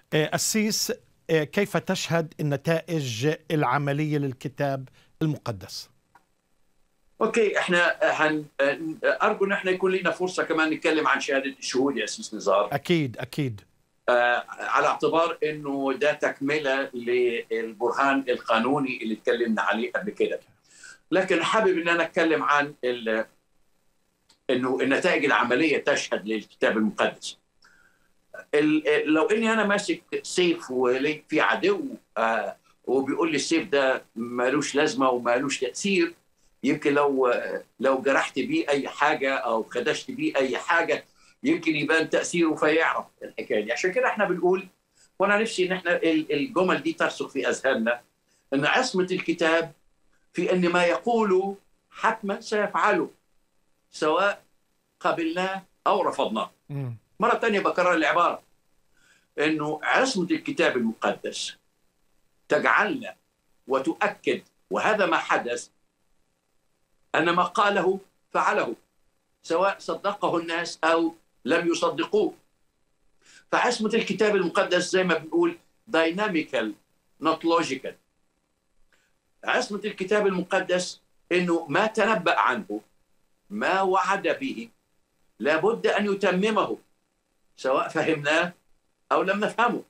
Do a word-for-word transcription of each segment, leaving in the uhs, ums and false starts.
السيس، كيف تشهد النتائج العملية للكتاب المقدس؟ اوكي، احنا هن... ارجو ان احنا يكون لنا فرصه كمان نتكلم عن شهاده الشهود يا اسيس نزار. اكيد اكيد. آه على اعتبار انه ده تكمله للبرهان القانوني اللي اتكلمنا عليه قبل كده، لكن حابب ان انا اتكلم عن ال... انه النتائج العمليه تشهد للكتاب المقدس. ال... لو اني انا ماسك سيف ولي في عدو آه وبيقول لي السيف ده مالوش لازمه ومالوش تاثير، يمكن لو لو جرحت بيه اي حاجه او خدشت بيه اي حاجه يمكن يبان تاثيره فيعرف الحكايه دي. عشان كده احنا بنقول، وانا نفسي ان احنا الجمل دي ترسخ في اذهاننا، ان عصمه الكتاب في ان ما يقوله حتما سيفعله سواء قبلناه او رفضناه. مره ثانيه بكرر العباره، انه عصمه الكتاب المقدس تجعلنا وتؤكد، وهذا ما حدث، أن ما قاله فعله سواء صدقه الناس أو لم يصدقوه. فعصمة الكتاب المقدس زي ما بنقول dynamical not logical. عصمة الكتاب المقدس إنه ما تنبأ عنه، ما وعد به، لابد أن يتممه سواء فهمناه أو لم نفهمه.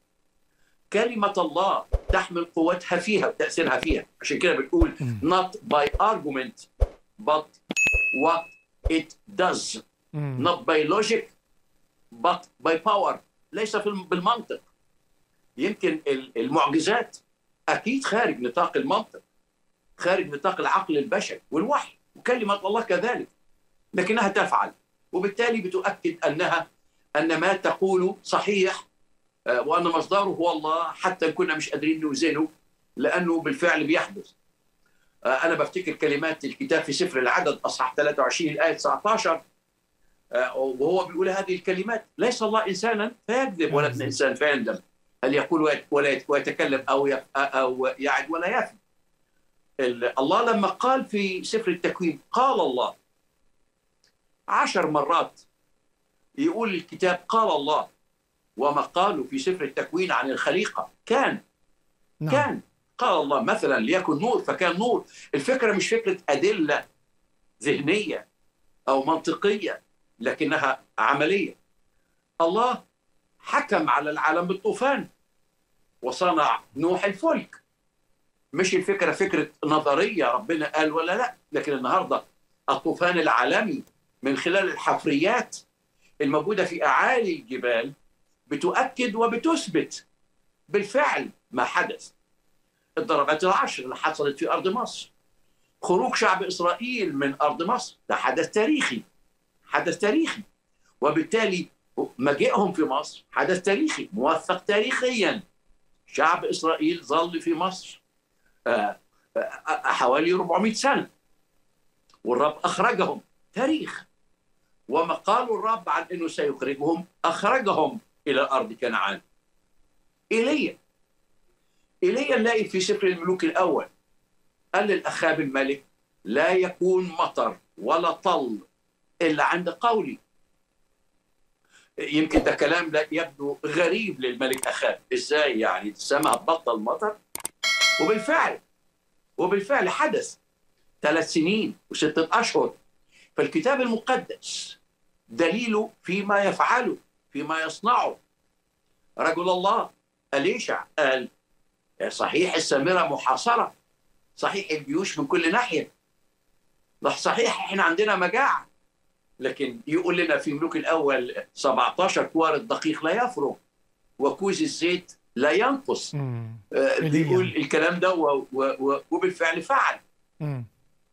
كلمة الله تحمل قوتها فيها وتأثيرها فيها. عشان كده بنقول not by argument but what it does. not by logic but by power. ليس بالمنطق. يمكن المعجزات أكيد خارج نطاق المنطق، خارج نطاق العقل البشري والوحي، وكلمة الله كذلك، لكنها تفعل، وبالتالي بتؤكد أنها أن ما تقول صحيح، وأن مصدره هو الله، حتى كنا مش قادرين نوزنه لأنه بالفعل بيحدث. أنا بفتكر كلمات الكتاب في سفر العدد أصحاح ثلاثة وعشرين الآية تسعة عشر، وهو بيقول هذه الكلمات: ليس الله إنسانا فيكذب ولا ابن إنسان فيندم، هل يقول ويتكلم أو أو يعد ولا يفي. الله لما قال في سفر التكوين قال الله عشر مرات، يقول الكتاب قال الله، وما قالوا في سفر التكوين عن الخليقة كان نعم. كان قال الله مثلا ليكن نور فكان نور. الفكرة مش فكرة أدلة ذهنية أو منطقية، لكنها عملية. الله حكم على العالم بالطوفان وصنع نوح الفلك. مش الفكرة فكرة نظرية ربنا قال ولا لا، لكن النهاردة الطوفان العالمي من خلال الحفريات الموجودة في أعالي الجبال بتؤكد وبتثبت بالفعل ما حدث. الضربات العشر اللي حصلت في أرض مصر، خروج شعب إسرائيل من أرض مصر، ده حدث تاريخي، حدث تاريخي، وبالتالي مجيئهم في مصر حدث تاريخي موثق تاريخيا. شعب إسرائيل ظل في مصر حوالي أربعمائة سنة، والرب أخرجهم، تاريخ. وما قالوا الرب عن أنه سيخرجهم، أخرجهم إلى أرض كنعان. إيليا إيليا نلاقي في سفر الملوك الأول قال للأخاب الملك: لا يكون مطر ولا طل إلا عند قولي. يمكن ده كلام لا يبدو غريب للملك أخاب، إزاي يعني السماء هتبطل مطر؟ وبالفعل وبالفعل حدث ثلاث سنين وستة أشهر. فالكتاب المقدس دليله فيما يفعله، فيما يصنعه. رجل الله أليشع قال: صحيح السامرة محاصرة، صحيح الجيوش من كل ناحية، صحيح احنا عندنا مجاعة، لكن يقول لنا في ملوك الأول سبعة عشر كوار الدقيق لا يفرغ وكوز الزيت لا ينقص. آه بيقول الكلام ده وبالفعل فعل. آه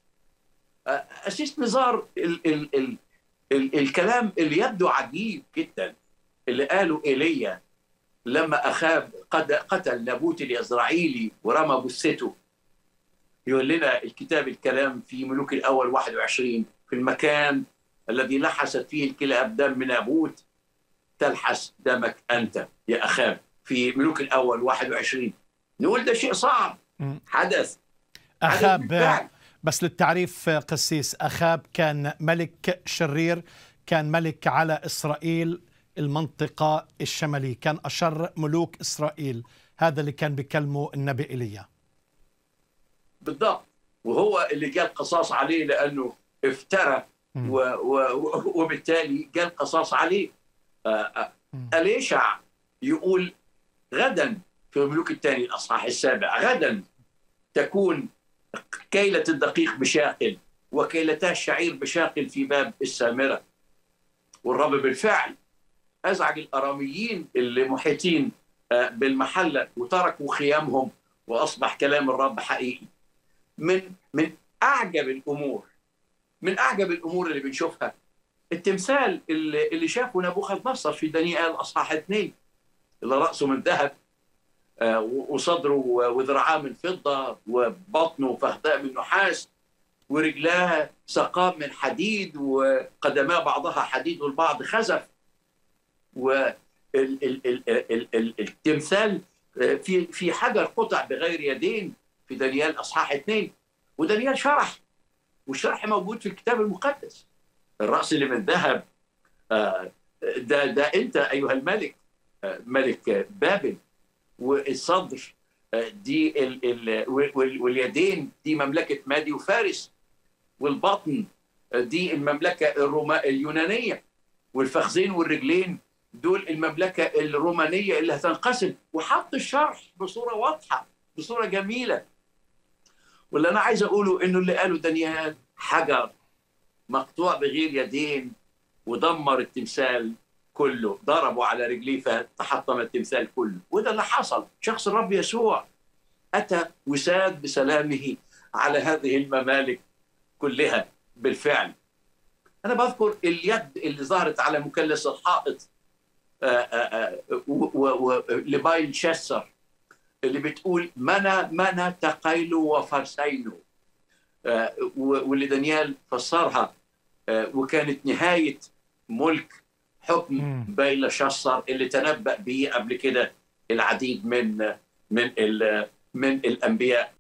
أسيس نزار، ال ال ال ال الكلام اللي يبدو عجيب جدا اللي قاله إيليا لما أخاب قد قتل نابوت اليزرعيلي ورمى جثته. يقول لنا الكتاب الكلام في ملوك الأول واحد وعشرين: في المكان الذي لحست فيه الكلاب دم نابوت تلحس دمك أنت يا أخاب. في ملوك الأول واحد وعشرين. نقول ده شيء صعب حدث. أخاب، بس للتعريف قسيس، أخاب كان ملك شرير، كان ملك على إسرائيل، المنطقة الشمالية، كان أشر ملوك إسرائيل، هذا اللي كان بيكلمه النبي إيليا. بالضبط، وهو اللي جاء القصاص عليه لأنه افترى و و وبالتالي جاء القصاص عليه. أليشع يقول غدا في ملوك الثاني الأصحاح السابع: غدا تكون كيلة الدقيق بشاقل وكيلتا الشعير بشاقل في باب السامرة. والرب بالفعل أزعج الأراميين اللي محيطين بالمحلة وتركوا خيامهم، وأصبح كلام الرب حقيقي. من من أعجب الأمور من أعجب الأمور اللي بنشوفها التمثال اللي, اللي شافه نبوخذ نصر في دانيال أصحاح اثنين، اللي رأسه من ذهب وصدره وذراعاه من فضة وبطنه فخذاء من نحاس ورجلاه ساقام من حديد وقدماه بعضها حديد والبعض خزف. والتمثال في في حجر قطع بغير يدين في دانيال أصحاح اثنين، ودانيال شرح، والشرح موجود في الكتاب المقدس. الرأس اللي من ذهب ده ده أنت أيها الملك، ملك بابل، والصدر دي ال ال واليدين دي مملكة مادي وفارس، والبطن دي المملكة الروما اليونانية، والفخذين والرجلين دول المملكة الرومانية اللي هتنقسم. وحط الشرح بصورة واضحة بصورة جميلة. واللي أنا عايز أقوله إنه اللي قاله دانيال حجر مقطوع بغير يدين ودمر التمثال كله، ضربوا على رجليه فتحطم التمثال كله. وده اللي حصل. شخص الرب يسوع أتى وساد بسلامه على هذه الممالك كلها بالفعل. أنا بذكر اليد اللي ظهرت على مثلث الحائط لبايل شسر اللي بتقول منا منا تقيلو وفرسينو، واللي دانيال فسرها، وكانت نهاية ملك حكم بايل شسر اللي تنبأ به قبل كده العديد من من من الأنبياء